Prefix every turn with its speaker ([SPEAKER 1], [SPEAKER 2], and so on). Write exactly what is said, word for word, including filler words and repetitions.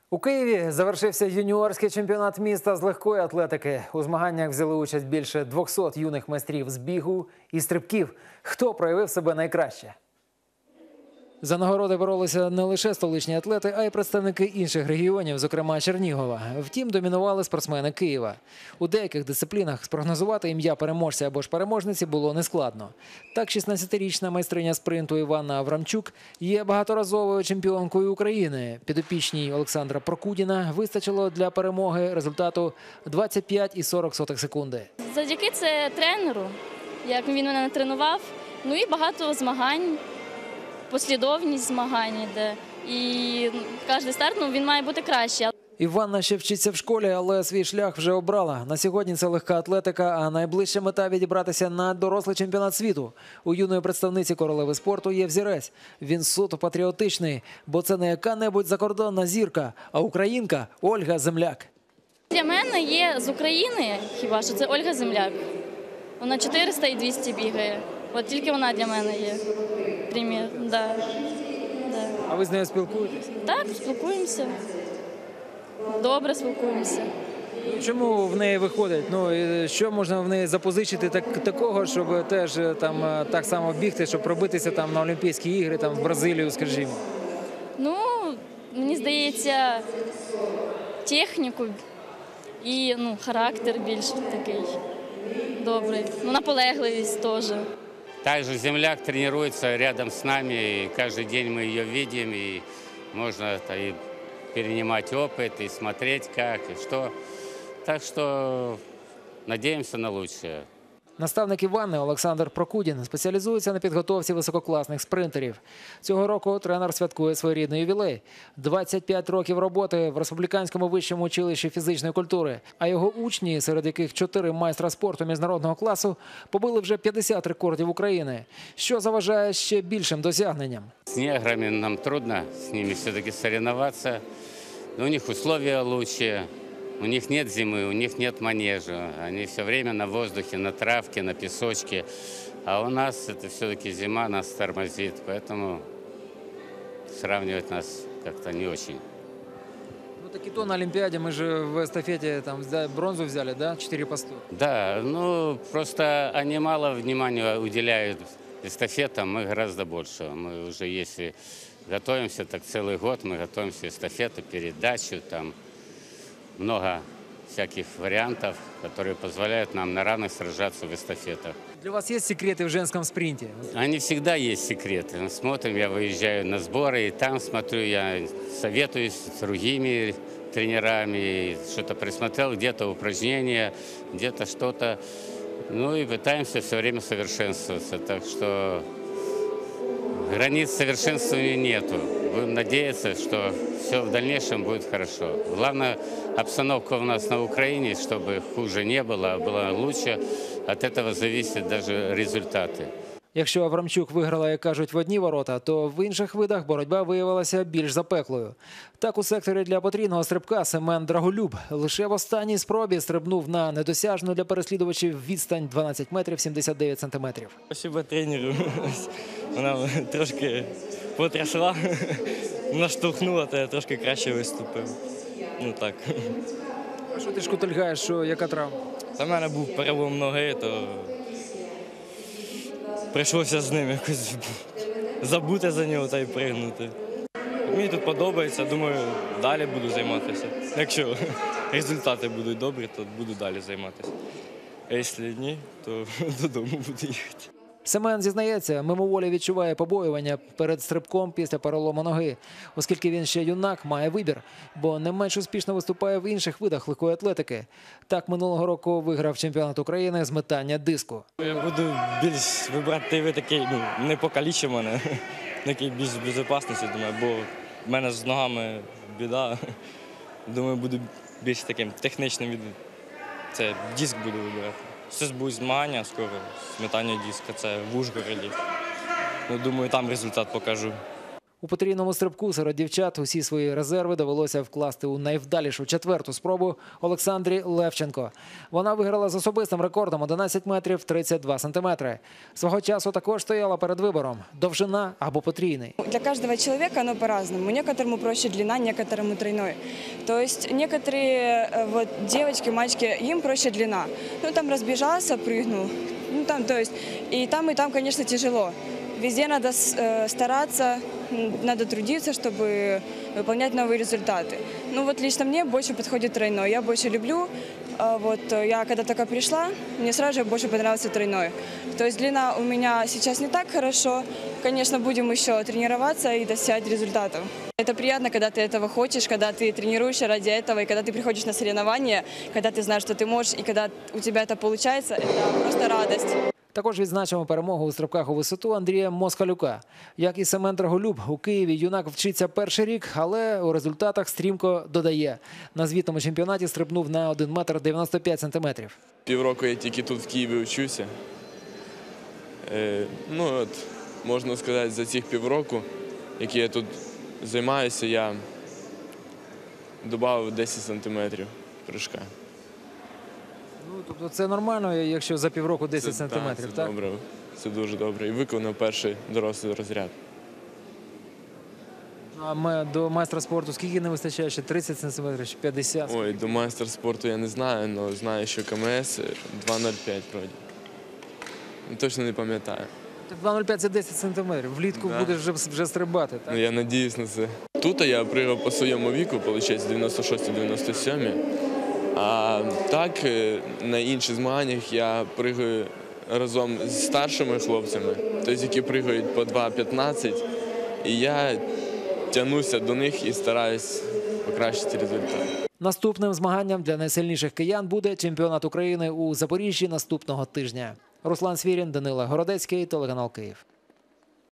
[SPEAKER 1] У Києві завершився юніорський чемпіонат міста з легкої атлетики. У змаганнях взяли участь більше двохсот юних майстрів з бігу і стрибків. Хто проявив себе найкраще? За нагороди боролися не лише столичні атлети, а й представники інших регіонів, зокрема Чернігова. Втім, домінували спортсмени Києва. У деяких дисциплінах спрогнозувати ім'я переможця або ж переможниці було нескладно. Так, шістнадцятирічна майстриня спринту Іванна Аврамчук є багаторазовою чемпіонкою України. Підопічній Олександра Прокудіна вистачило для перемоги результату двадцять п'ять і сорок сотих секунди.
[SPEAKER 2] Завдяки це тренеру, як він мене тренував, ну і багато змагань. Послідовність змагань йде. І кожен старт, ну, він має бути краще.
[SPEAKER 1] Іванна ще вчиться в школі, але свій шлях вже обрала. На сьогодні це легка атлетика, а найближча мета – відібратися на дорослий чемпіонат світу. У юної представниці королеви спорту є взірець. Він суто патріотичний, бо це не яка-небудь закордонна зірка, а українка Ольга Земляк.
[SPEAKER 2] Для мене є з України, хіба що це Ольга Земляк. Вона чотириста і двісті бігає. От тільки вона для мене є. Примір, да. Да.
[SPEAKER 1] А ви з нею спілкуєтесь?
[SPEAKER 2] Так, спілкуємося. Добре спілкуємося.
[SPEAKER 1] Чому в неї виходить? Ну, що можна в неї запозичити так, такого, щоб теж там так само бігти, щоб пробитися там на Олімпійські ігри, там в Бразилію, скажімо?
[SPEAKER 2] Ну, мені здається, техніку і ну, характер більш такий добрий. Ну, наполегливість теж.
[SPEAKER 3] Также Земляк тренируется рядом с нами, и каждый день мы ее видим, и можно и перенимать опыт, и смотреть как, и что. Так что надеемся на лучшее.
[SPEAKER 1] Наставник Іванни Олександр Прокудін спеціалізується на підготовці висококласних спринтерів. Цього року тренер святкує своєрідний ювілей – двадцять п'ять років роботи в Республіканському вищому училищі фізичної культури. А його учні, серед яких чотири майстра спорту міжнародного класу, побили вже п'ятдесят рекордів України, що заважає ще більшим досягненням.
[SPEAKER 3] С неграми нам трудно, с ними все-таки соревноваться. У них условия лучше. У них нет зимы, у них нет манежа. Они все время на воздухе, на травке, на песочке. А у нас это все-таки зима нас тормозит, поэтому сравнивать нас как-то не очень.
[SPEAKER 1] Ну так и то на Олимпиаде мы же в эстафете там бронзу взяли, да? Четыре по сто.
[SPEAKER 3] Да, ну просто они мало внимания уделяют эстафетам, мы гораздо больше. Мы уже если готовимся, так целый год мы готовимся эстафету, передачу, там много всяких вариантов, которые позволяют нам на равных сражаться в эстафетах.
[SPEAKER 1] Для вас есть секреты в женском спринте?
[SPEAKER 3] Они всегда есть секреты. Мы смотрим, я выезжаю на сборы, и там смотрю, я советуюсь с другими тренерами, что-то присмотрел, где-то упражнения, где-то что-то. Ну и пытаемся все время совершенствоваться. Так что границ совершенствования нету. Будем надеяться, что все в дальнейшем будет хорошо. Главное, обстановка у нас на Украине, чтобы хуже не было, а было лучше. От этого зависят даже результаты.
[SPEAKER 1] Якщо Аврамчук виграла, як кажуть, в одні ворота, то в інших видах боротьба виявилася більш запеклою. Так, у секторі для потрійного стрибка Семен Драголюб лише в останній спробі стрибнув на недосяжну для переслідувачів відстань дванадцять метрів сімдесят дев'ять сантиметрів.
[SPEAKER 4] Спасибо тренеру. Вона трошки потрясла, наштовхнула, то я трошки краще виступив. Ну так.
[SPEAKER 1] А що ти шкутильгаєш, що яка травма?
[SPEAKER 4] Та в мене був перелом ноги, то прийшлося з ним якось забути за нього та й пригнути. Мені тут подобається, думаю, далі буду займатися. Якщо результати будуть добрі, то буду далі займатися. А якщо ні, то додому буду їхати.
[SPEAKER 1] Семен зізнається, мимоволі відчуває побоювання перед стрибком після перелому ноги, оскільки він ще юнак, має вибір, бо не менш успішно виступає в інших видах легкої атлетики. Так, минулого року виграв чемпіонат України з метання диску.
[SPEAKER 4] Я буду більш вибрати ви такий, ну, не покалічив мене, такий більш безпечності, думаю, бо в мене з ногами біда. Думаю, буду більш таким технічним від... Це диск буду вибирати. Це будуть змагання скоро, метання диска, це в Ужгороді. Ну, думаю, там результат покажу.
[SPEAKER 1] У потрійному стрибку серед дівчат усі свої резерви довелося вкласти у найвдалішу четверту спробу Олександрі Левченко. Вона виграла з особистим рекордом одинадцять метрів тридцять два сантиметри. Свого часу також стояла перед вибором – довжина або потрійний.
[SPEAKER 5] Для каждого человека оно по-разному. Некоторому проще длина, некоторому тройной. То есть некоторые э, вот, девочки, мальчики, им проще длина. Ну там разбежался, прыгнул. Ну там, то есть, и там, и там, конечно, тяжело. Везде надо э, стараться, надо трудиться, чтобы выполнять новые результаты. Ну вот лично мне больше подходит тройной. Я больше люблю. А вот я когда только пришла, мне сразу же больше понравился тройной. То есть длина у меня сейчас не так хорошо. Конечно, будем еще тренироваться и достигать результатов. Это приятно, когда ты этого хочешь, когда ты тренируешься ради этого, и когда ты приходишь на соревнования, когда ты знаешь, что ты можешь, и когда у тебя это получается, это просто радость.
[SPEAKER 1] Також відзначимо перемогу у стрибках у висоту Андрія Москалюка. Як і Семен Драголюб, у Києві юнак вчиться перший рік, але у результатах стрімко додає. На звітному чемпіонаті стрибнув на один метр дев'яносто п'ять сантиметрів.
[SPEAKER 6] Півроку я тільки тут в Києві вчуся. Е, ну, от, можна сказати, за цих півроку, які я тут займаюся, я додав десять сантиметрів прыжка.
[SPEAKER 1] Ну, тобто це нормально, якщо за півроку десять сантиметрів,
[SPEAKER 6] це
[SPEAKER 1] так?
[SPEAKER 6] добре, це дуже добре. І виконав перший дорослий розряд.
[SPEAKER 1] А ми до майстра спорту скільки не вистачає? Ще тридцять сантиметрів, чи п'ятдесят?
[SPEAKER 6] Ой, до майстра спорту я не знаю, але знаю, що КМС два нуль п'ять вроді. Точно не пам'ятаю.
[SPEAKER 1] Так два нуль п'ять – це десять сантиметрів. Влітку
[SPEAKER 6] Да.
[SPEAKER 1] будеш вже, вже стрибати, так?
[SPEAKER 6] Ну, я надіюсь на це. Тут я пригав по своєму віку, виходить, дев'яносто шостий - дев'яносто сьомий. А так, е, на інших змаганнях я пригаю разом з старшими хлопцями, тобто, які пригають по два п'ятнадцять. І я тягнуся до них і стараюсь покращити результат.
[SPEAKER 1] Наступним змаганням для найсильніших киян буде чемпіонат України у Запоріжжі наступного тижня. Руслан Свірін, Данила Городецький, телеканал Київ.